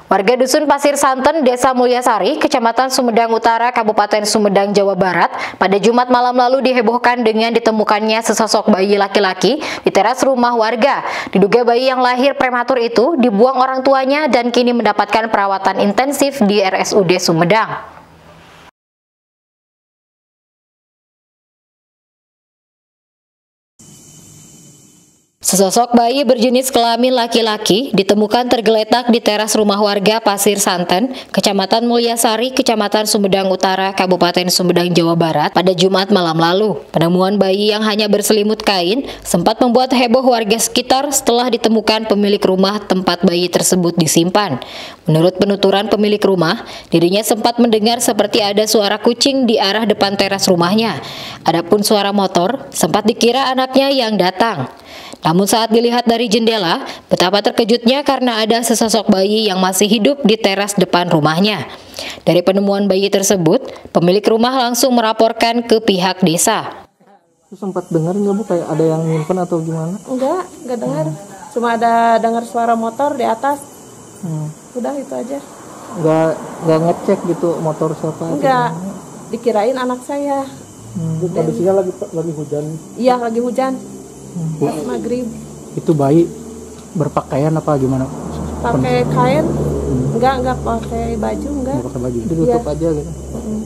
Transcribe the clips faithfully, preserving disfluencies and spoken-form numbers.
Warga Dusun Pasir Santen, Desa Mulyasari, Kecamatan Sumedang Utara, Kabupaten Sumedang, Jawa Barat, pada Jumat malam lalu dihebohkan dengan ditemukannya sesosok bayi laki-laki di teras rumah warga. Diduga bayi yang lahir prematur itu dibuang orang tuanya dan kini mendapatkan perawatan intensif di R S U D Sumedang. Sesosok bayi berjenis kelamin laki-laki ditemukan tergeletak di teras rumah warga Pasir Santen, Kecamatan Mulyasari, Kecamatan Sumedang Utara, Kabupaten Sumedang, Jawa Barat pada Jumat malam lalu. Penemuan bayi yang hanya berselimut kain sempat membuat heboh warga sekitar setelah ditemukan pemilik rumah tempat bayi tersebut disimpan. Menurut penuturan pemilik rumah, dirinya sempat mendengar seperti ada suara kucing di arah depan teras rumahnya. Adapun suara motor sempat dikira anaknya yang datang. Namun saat dilihat dari jendela, betapa terkejutnya karena ada sesosok bayi yang masih hidup di teras depan rumahnya. Dari penemuan bayi tersebut, pemilik rumah langsung melaporkan ke pihak desa. Sempat dengar nggak Bu kayak ada yang nyimpen atau gimana? Enggak, enggak dengar. Hmm. Cuma ada dengar suara motor di atas. Hmm. Udah itu aja. Enggak enggak ngecek gitu motor siapa? Enggak. Dikirain anak saya. Hmm. Kondisinya lagi lagi hujan. Iya, lagi hujan. Pas maghrib. Itu bayi berpakaian apa gimana? Pakai kain? Hmm. Enggak, enggak pakai baju, enggak. Enggak pakai baju, ditutup ya. Aja gitu. Hmm.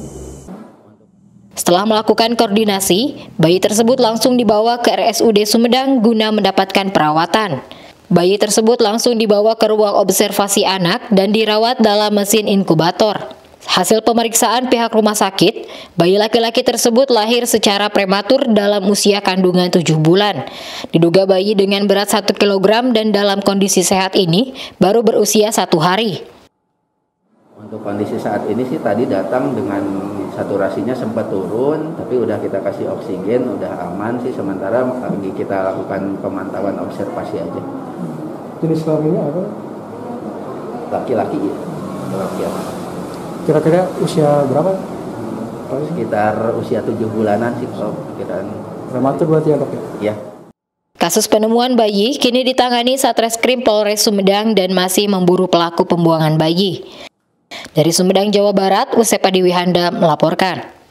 Setelah melakukan koordinasi, bayi tersebut langsung dibawa ke R S U D Sumedang guna mendapatkan perawatan. Bayi tersebut langsung dibawa ke ruang observasi anak dan dirawat dalam mesin inkubator. Hasil pemeriksaan pihak rumah sakit, bayi laki-laki tersebut lahir secara prematur dalam usia kandungan tujuh bulan. Diduga bayi dengan berat satu kilogram dan dalam kondisi sehat ini baru berusia satu hari. Untuk kondisi saat ini sih tadi datang dengan saturasinya sempat turun, tapi udah kita kasih oksigen, udah aman sih, sementara lagi kita lakukan pemantauan observasi aja. Jenis kelaminnya apa? Laki-laki ya, laki-laki. Kira-kira usia berapa? Sekitar usia tujuh bulanan sih kalau perkiraan. Prematur berarti ya dok ya? Iya. Kasus penemuan bayi kini ditangani Satreskrim Polres Sumedang dan masih memburu pelaku pembuangan bayi. Dari Sumedang, Jawa Barat, Usep Adiwihanda melaporkan.